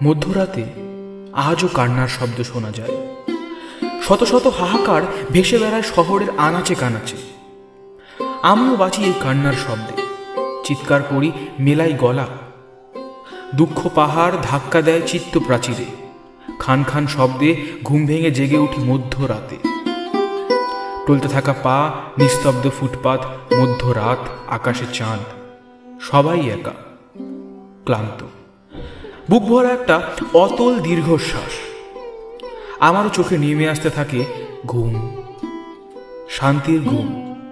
মধ্যরাতে আজও কান্নার শব্দ শোনা যায়। শত শত হাহাকার ভেসে বেড়ায় শহরের আনাচে কানাচে। আমিও বাঁচি এই কান্নার শব্দে, চিৎকার করি, মেলাই গলা। দুঃখ পাহাড় ধাক্কা দেয় চিত্ত প্রাচীরে, খান খান শব্দে ঘুম ভেঙে জেগে উঠি মধ্যরাতে। টলতে থাকা পা, নিস্তব্ধ ফুটপাত, মধ্যরাত, আকাশে চাঁদ, সবাই একা, ক্লান্ত। বুক ভরা একটা অতল দীর্ঘশ্বাস। আমারও চোখে নেমে আসতে থাকে ঘুম, শান্তির ঘুম।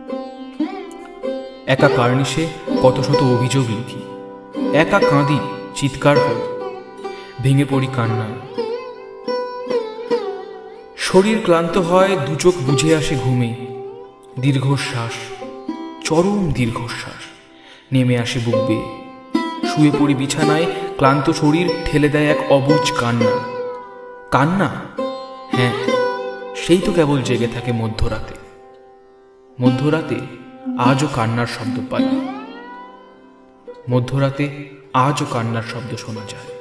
একা কার্নিশে কত শত অভিযোগ লিখি, একা কাঁদি, চিৎকার করি, ভেঙে পড়ি কান্নায়। শরীর ক্লান্ত হয়, দু চোখ বুঝে আসে ঘুমে। দীর্ঘশ্বাস, চরম দীর্ঘশ্বাস নেমে আসে বুক বেয়ে। শুয়ে পড়ি বিছানায়, ক্লান্ত শরীর ঠেলে দেয় এক অবুঝ কান্না। কান্না, হ্যাঁ, সেই তো কেবল জেগে থাকে মধ্যরাতে। মধ্যরাতে আজও কান্নার শব্দ পাই, মধ্যরাতে আজও কান্নার শব্দ শোনা যায়।